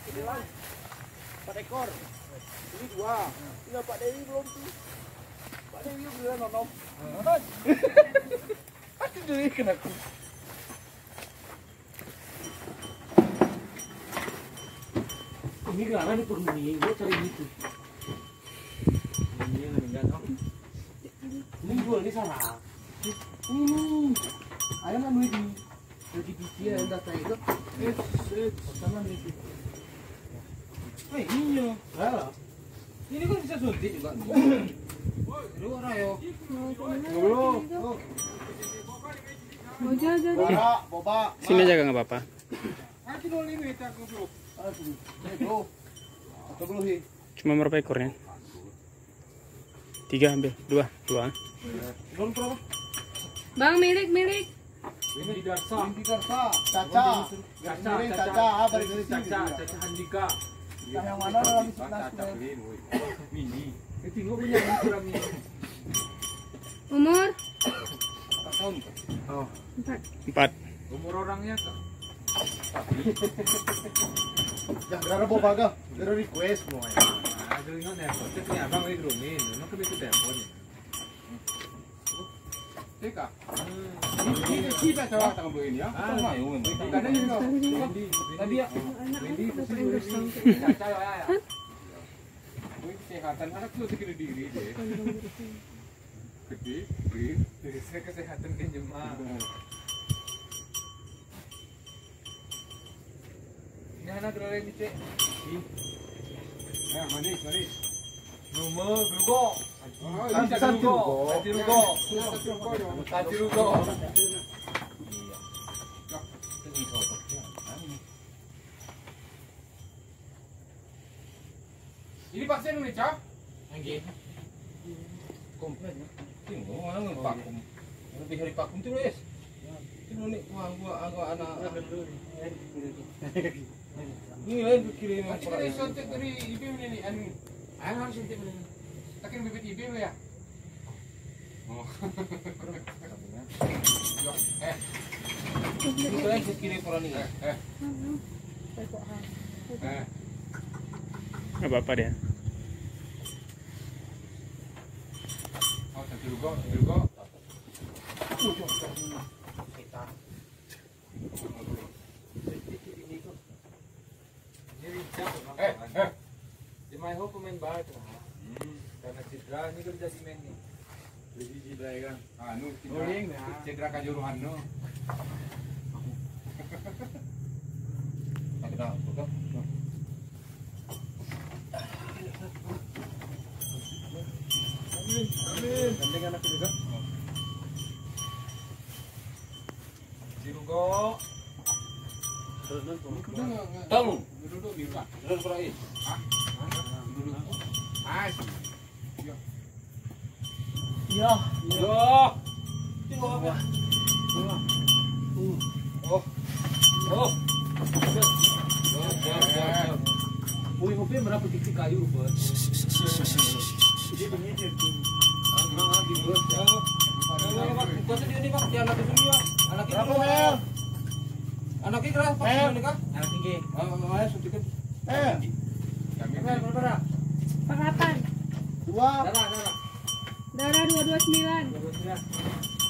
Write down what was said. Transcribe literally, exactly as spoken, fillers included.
Empat ekor. Ini dua. Tinggal Pak Dewi belum sih. Pak Dewi beneran nonom. Aku jadi kena aku. Ini karena di permuni, gue cari gitu. Ini yang meninggal. Ini gue ini salah. Ini ayam anu di di biji yang data itu. Eh, eh, sama nih. Eh, iya. Lah. Ini kan bisa suntik juga. Lu ora yo. Dulu. Mau jaga. Boba, boba. Sini aja enggak apa-apa. Nanti dulu ini tak goblok. Aduh. Bro. Atau belum sih? Cuma berapa ekornya? Tiga ambil, dua, dua. Belum berapa? Bang milik milik. Ini Darsa. Ini Darsa. Caca. Caca, Caca. Ah, balik dari sini. Caca, Caca Handika. Yang mana dalam Caca Mini. Itu gua punya ukuran ini. Umur? empat tahun. Oh. Empat. Empat. Umur orangnya kah? Ya, gara-gara boba ga. Gara request mo. Ah, dulu nggak nelpon. Tapi abang lagi grooming. Nó cứ biết cái telepon ya. Teka. Ini kita coba tanggal begini ya. Ah, nggak yun. Kadang ini kok. Tadi ya. Ini Caca ya ya. Kesehatan anak tuh segede diri deh. Gede, gede. Saya kesehatan kan jemaah. Ini anak terlalu ini cek. Ya, manis, manis. Nomor Grugo. Santi Rugo. Santi Rugo. Santi Rugo. Ini vaksin Indonesia? Angge. Komplit ya. Tengok orang vakum. Lebih hari vakum terus. Tengok ni gua gua agak anak. Ini lain pikirin Nanti dari suntik dari I B M ini anu. Ayo harus suntik ini. Takin bibit I B M ya? Oh. Eh. Itu lain pikirin orang ni. Eh. Eh. Nggak apa-apa dia. Oh, Santi Rugo, Santi Rugo. Eh, eh. Di my hope pemain baru. Karena cedera ini kerja di main nih. Jadi cedera ya kan? Anu, cedera. Cedera kajuruhan no. Ada apa? Amin. Gandeng anak juga. Cirugo. Tahu. Duduk di rumah. Terus berai. Hah? Duduk. Ah, Ya. Ya. Yo. Tengok apa? Oh. Oh. Wih, mobil berapa titik kayu, Bos? Jadi begini tuh. Memang habis bos ya. Bukan dia nih Pak, dia anak itu ya. Anak itu. Berapa, Mel? Anak itu berapa? Mel. Ini kan? Anak tinggi. Oh, ayo suntikin. Eh, Mel, berapa? Perapan. dua. Darah, darah. Darah dua dua sembilan. Dua belas ya.